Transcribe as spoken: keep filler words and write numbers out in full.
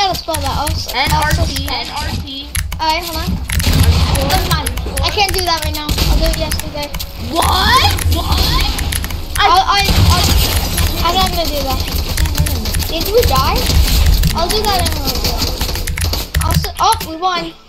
gotta spell that. I'll, N I'll R also T, spell N R T. Alright, hold on. Never mind. I can't do that right now. I'll do it yesterday. What? What? I'll, I, I'll, I'm not gonna do that. Did we die? I'll do that in a little bit. I'll, oh, we won.